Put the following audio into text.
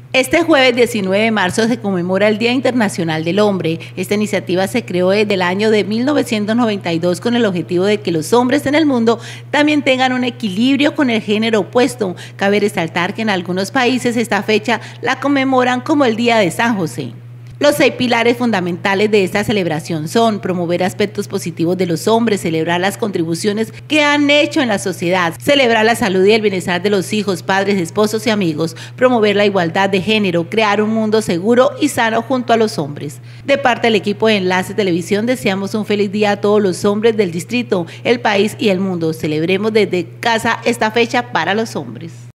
Este jueves 19 de marzo se conmemora el Día Internacional del Hombre. Esta iniciativa se creó desde el año de 1992 con el objetivo de que los hombres en el mundo también tengan un equilibrio con el género opuesto. Cabe resaltar que en algunos países esta fecha la conmemoran como el Día de San José. Los 6 pilares fundamentales de esta celebración son promover aspectos positivos de los hombres, celebrar las contribuciones que han hecho en la sociedad, celebrar la salud y el bienestar de los hijos, padres, esposos y amigos, promover la igualdad de género, crear un mundo seguro y sano junto a los hombres. De parte del equipo de Enlace Televisión deseamos un feliz día a todos los hombres del distrito, el país y el mundo. Celebremos desde casa esta fecha para los hombres.